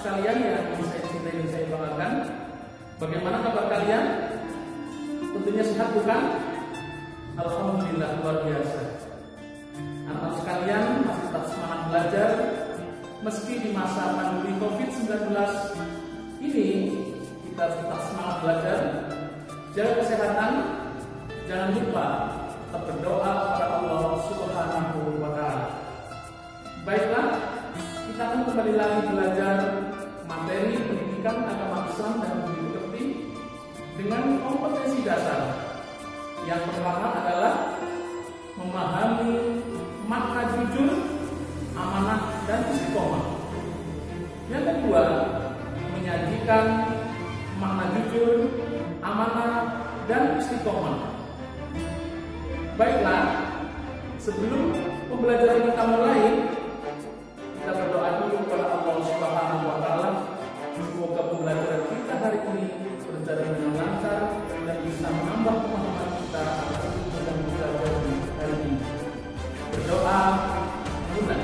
sekalian yang saya cintai dan saya banggakan, bagaimana kabar kalian? Tentunya sehat bukan? Alhamdulillah, luar biasa. Anak-anak sekalian masih tetap semangat belajar meski di masa pandemi COVID-19 ini. Kita harus tetap semangat belajar, jaga kesehatan, jangan lupa tetap berdoa kepada Allah Subhanahu wa Ta'ala. Baiklah, kita akan kembali lagi belajar materi pendidikan agama Islam dan budi pekerti dengan kompetensi dasar. Yang pertama adalah memahami makna jujur, amanah, dan istiqomah. Yang kedua, menyajikan makna jujur, amanah, dan istiqomah. Baiklah, sebelum pembelajaran kita mulai, kita berdoa dulu kepada Allah Subhanahu wa Ta'ala. Semoga pembelajaran kita hari ini berjalan dengan lancar dan bisa menambah pemahaman kita atas ilmu yang kita belajar hari ini. Berdoa mulai.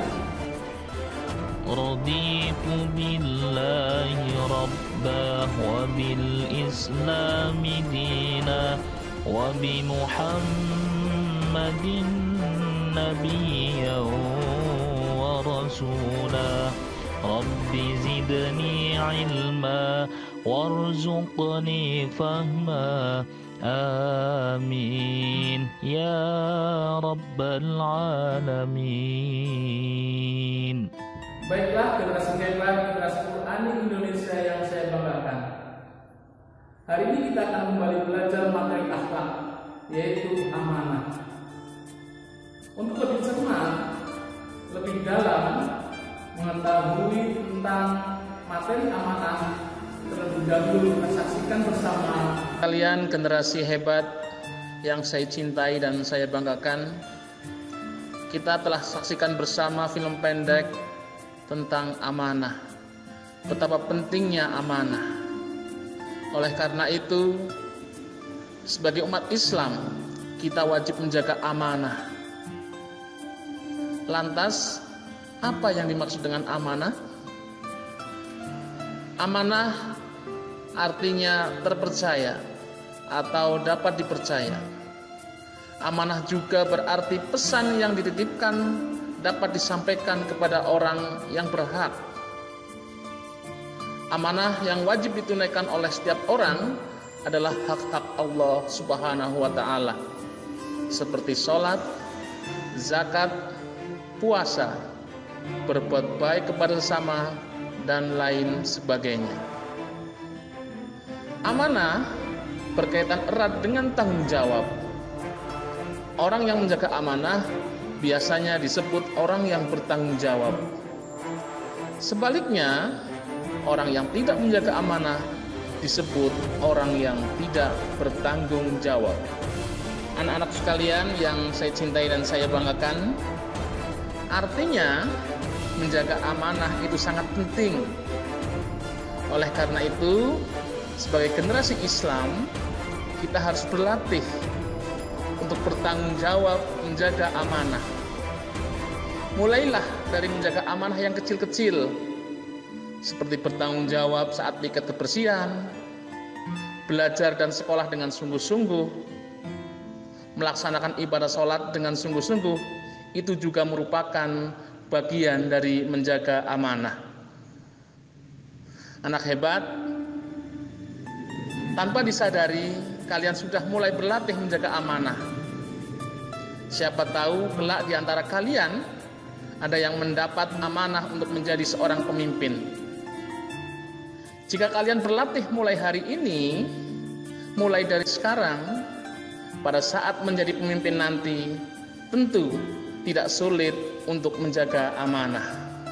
Raditu billahi rabba wa bil islami dina wa bi Muhammadin nabiyyan wa rasula. Rabbi zidni ilma warzuqni fahma. Amin ya rabbal alamin. Baiklah, generasi hebat, generasi Qurani Indonesia yang saya banggakan. Hari ini kita akan kembali belajar materi akhlak, yaitu amanah. Untuk lebih cermat, lebih dalam mengetahui tentang materi amanah, terlebih dahulu kita saksikan bersama kalian generasi hebat yang saya cintai dan saya banggakan. Kita telah saksikan bersama film pendek tentang amanah, betapa pentingnya amanah. Oleh karena itu, sebagai umat Islam, kita wajib menjaga amanah. Lantas, apa yang dimaksud dengan amanah? Amanah artinya terpercaya atau dapat dipercaya. Amanah juga berarti pesan yang dititipkan dapat disampaikan kepada orang yang berhak. Amanah yang wajib ditunaikan oleh setiap orang adalah hak-hak Allah Subhanahu wa Ta'ala, seperti sholat, zakat, puasa, berbuat baik kepada sesama, dan lain sebagainya. Amanah berkaitan erat dengan tanggung jawab. Orang yang menjaga amanah biasanya disebut orang yang bertanggung jawab. Sebaliknya, orang yang tidak menjaga amanah disebut orang yang tidak bertanggung jawab. Anak-anak sekalian yang saya cintai dan saya banggakan, artinya menjaga amanah itu sangat penting. Oleh karena itu, sebagai generasi Islam, kita harus berlatih untuk bertanggung jawab menjaga amanah. Mulailah dari menjaga amanah yang kecil-kecil, seperti bertanggung jawab saat piket kebersihan, belajar dan sekolah dengan sungguh-sungguh, melaksanakan ibadah sholat dengan sungguh-sungguh. Itu juga merupakan bagian dari menjaga amanah. Anak hebat, tanpa disadari kalian sudah mulai berlatih menjaga amanah. Siapa tahu kelak di antara kalian ada yang mendapat amanah untuk menjadi seorang pemimpin. Jika kalian berlatih mulai hari ini, mulai dari sekarang, pada saat menjadi pemimpin nanti, tentu tidak sulit untuk menjaga amanah.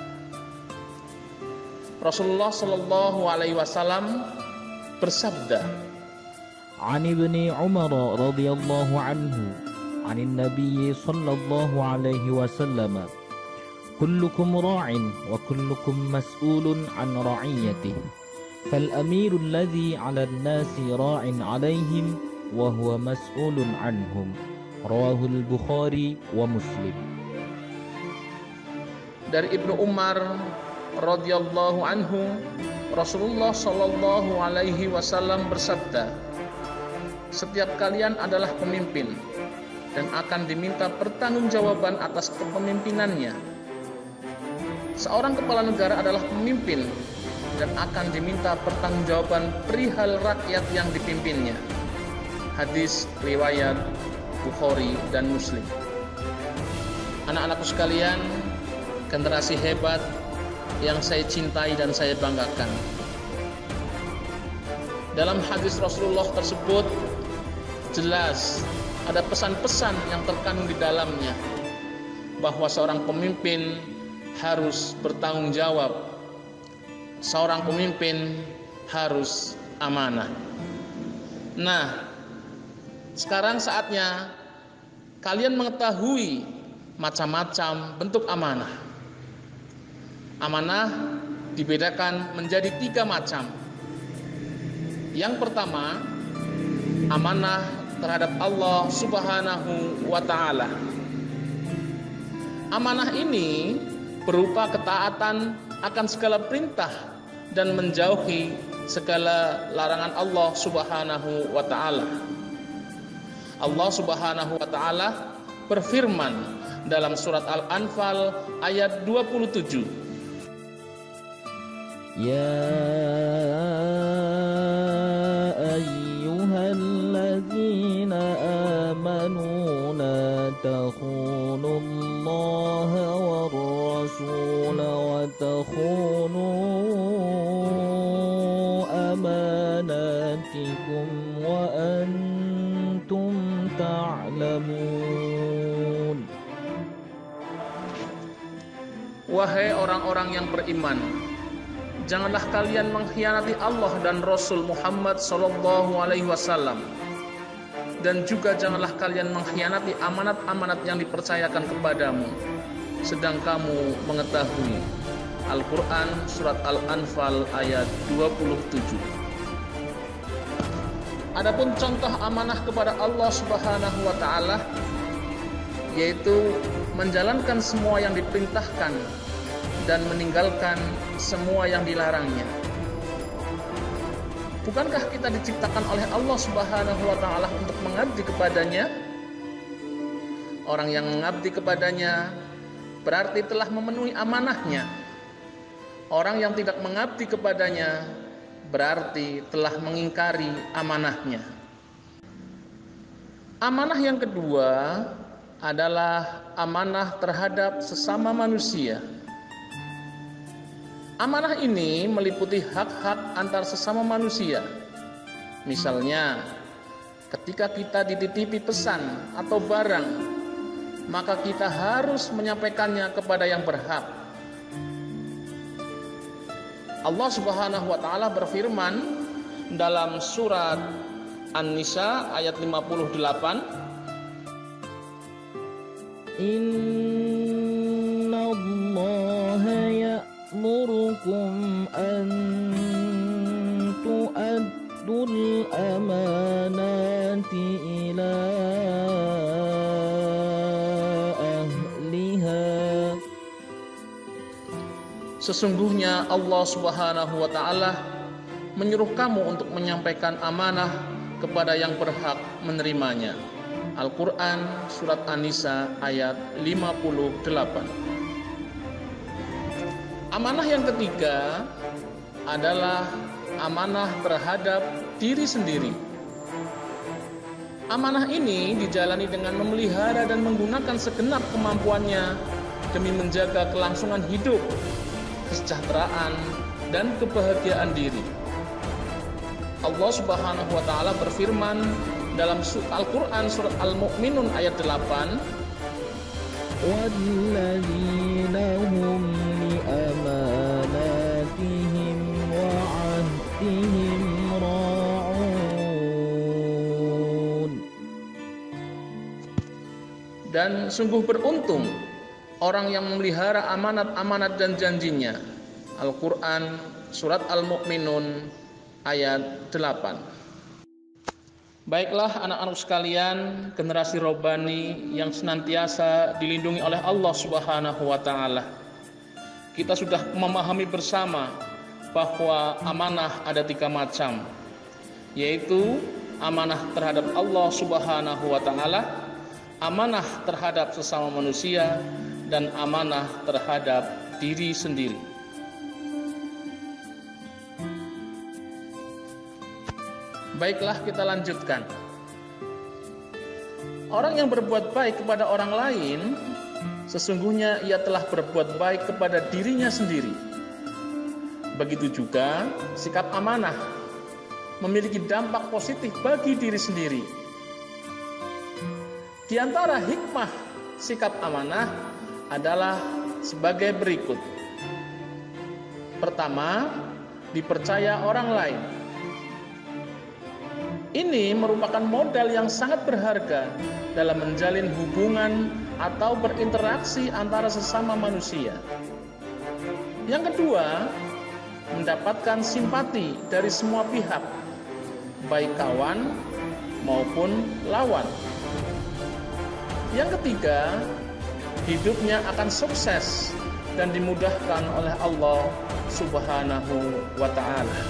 Rasulullah Shallallahu Alaihi Wasallam bersabda, An ibni Umar radhiyallahu anhu, anin Nabi Sallallahu Alaihi Wasallam, kullukum ra'in wa kullukum mas'ulun an ra'iyatihi, fal amirul ladzi 'ala an-nasi ra'in 'alaihim wa huwa mas'ulun anhum. Rawahul Bukhari wa Muslim. Dari Ibnu Umar radhiyallahu anhu, Rasulullah shallallahu alaihi wasallam bersabda, "Setiap kalian adalah pemimpin dan akan diminta pertanggungjawaban atas kepemimpinannya. Seorang kepala negara adalah pemimpin dan akan diminta pertanggungjawaban perihal rakyat yang dipimpinnya." Hadis riwayat Bukhari dan Muslim. Anak-anakku sekalian, generasi hebat yang saya cintai dan saya banggakan. Dalam hadis Rasulullah tersebut jelas ada pesan-pesan yang terkandung di dalamnya, bahwa seorang pemimpin harus bertanggung jawab, seorang pemimpin harus amanah. Nah, sekarang saatnya kalian mengetahui macam-macam bentuk amanah. Amanah dibedakan menjadi 3 macam. Yang pertama, amanah terhadap Allah Subhanahu wa ta'ala. Amanah ini berupa ketaatan akan segala perintah dan menjauhi segala larangan Allah Subhanahu wa ta'ala. Allah Subhanahu wa ta'ala berfirman dalam surat Al-Anfal ayat 27. Ya ayyuhalladzina amanu la takhunullaha war rasula wa takhunu amanatikum wa antum ta'lamun. Wahai orang-orang yang beriman, janganlah kalian mengkhianati Allah dan Rasul Muhammad sallallahu alaihi wasallam, dan juga janganlah kalian mengkhianati amanat-amanat yang dipercayakan kepadamu, sedang kamu mengetahui. Al-Quran surat Al-Anfal ayat 27. Adapun contoh amanah kepada Allah Subhanahu wa ta'ala, yaitu menjalankan semua yang diperintahkan dan meninggalkan semua yang dilarangnya. Bukankah kita diciptakan oleh Allah Subhanahu wa ta'ala untuk mengabdi kepadanya? Orang yang mengabdi kepadanya berarti telah memenuhi amanahnya. Orang yang tidak mengabdi kepadanya berarti telah mengingkari amanahnya. Amanah yang kedua adalah amanah terhadap sesama manusia. Amanah ini meliputi hak-hak antar sesama manusia. Misalnya, ketika kita dititipi pesan atau barang, maka kita harus menyampaikannya kepada yang berhak. Allah Subhanahu wa ta'ala berfirman dalam surat An-Nisa ayat 58, Innallaha ya'murukum an tu'addul amanati ila ahliha. Sesungguhnya Allah Subhanahu wa ta'ala menyuruh kamu untuk menyampaikan amanah kepada yang berhak menerimanya. Al-Quran surat An-Nisa ayat 58. Amanah yang ketiga adalah amanah terhadap diri sendiri. Amanah ini dijalani dengan memelihara dan menggunakan segenap kemampuannya demi menjaga kelangsungan hidup, kesejahteraan, dan kebahagiaan diri. Allah Subhanahu wa ta'ala berfirman dalam Al-Quran surat Al-Mu'minun ayat 8, walladzina hum li amanatihim wa 'ahdihim ra'un. Dan sungguh beruntung orang yang memelihara amanat-amanat dan janjinya. Al-Quran surat Al-Mu'minun ayat 8. Baiklah anak-anak sekalian, generasi Robbani yang senantiasa dilindungi oleh Allah Subhanahu wa ta'ala. kita sudah memahami bersama bahwa amanah ada 3 macam, yaitu amanah terhadap Allah Subhanahu wa Ta'ala, amanah terhadap sesama manusia, dan amanah terhadap diri sendiri. Baiklah, kita lanjutkan. Orang yang berbuat baik kepada orang lain, sesungguhnya ia telah berbuat baik kepada dirinya sendiri. Begitu juga sikap amanah memiliki dampak positif bagi diri sendiri. Di antara hikmah sikap amanah adalah sebagai berikut. Pertama, dipercaya orang lain. Ini merupakan modal yang sangat berharga dalam menjalin hubungan atau berinteraksi antara sesama manusia. Yang kedua, mendapatkan simpati dari semua pihak, baik kawan maupun lawan. Yang ketiga, hidupnya akan sukses dan dimudahkan oleh Allah Subhanahu wa Ta'ala.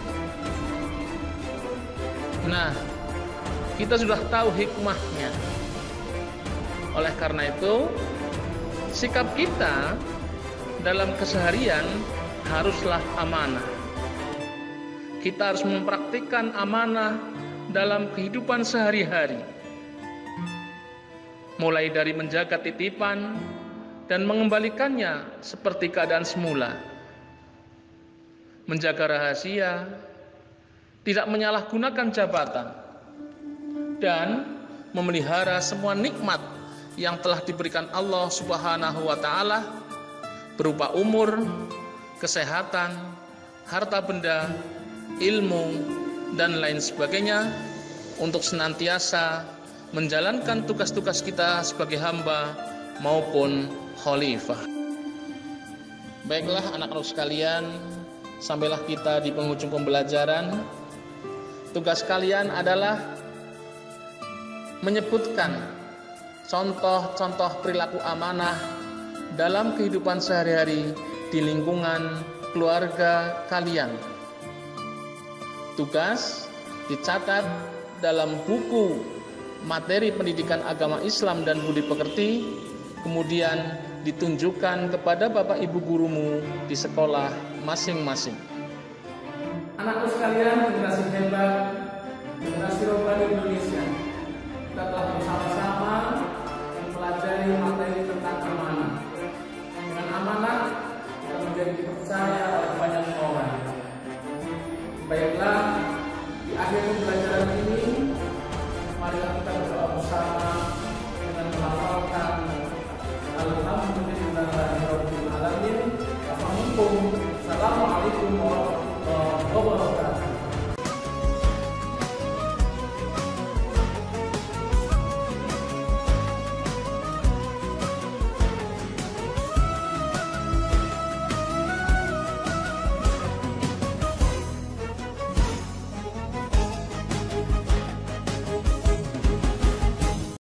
Nah, kita sudah tahu hikmahnya. Oleh karena itu, sikap kita dalam keseharian haruslah amanah. Kita harus mempraktikkan amanah dalam kehidupan sehari-hari, mulai dari menjaga titipan dan mengembalikannya seperti keadaan semula, menjaga rahasia, tidak menyalahgunakan jabatan, dan memelihara semua nikmat yang telah diberikan Allah Subhanahu wa Ta'ala berupa umur, kesehatan, harta benda, ilmu, dan lain sebagainya, untuk senantiasa menjalankan tugas-tugas kita sebagai hamba maupun khalifah. Baiklah anak-anak sekalian, sampailah kita di penghujung pembelajaran. Tugas kalian adalah menyebutkan contoh-contoh perilaku amanah dalam kehidupan sehari-hari di lingkungan keluarga kalian. Tugas dicatat dalam buku materi pendidikan agama Islam dan budi pekerti, kemudian ditunjukkan kepada bapak ibu gurumu di sekolah masing-masing. Anakku sekalian, generasi hebat, generasi rohani Indonesia, kita telah bersama-sama mempelajari materi tentang amanah. Dengan amanah, kita menjadi dipercaya oleh banyak orang. Baiklah,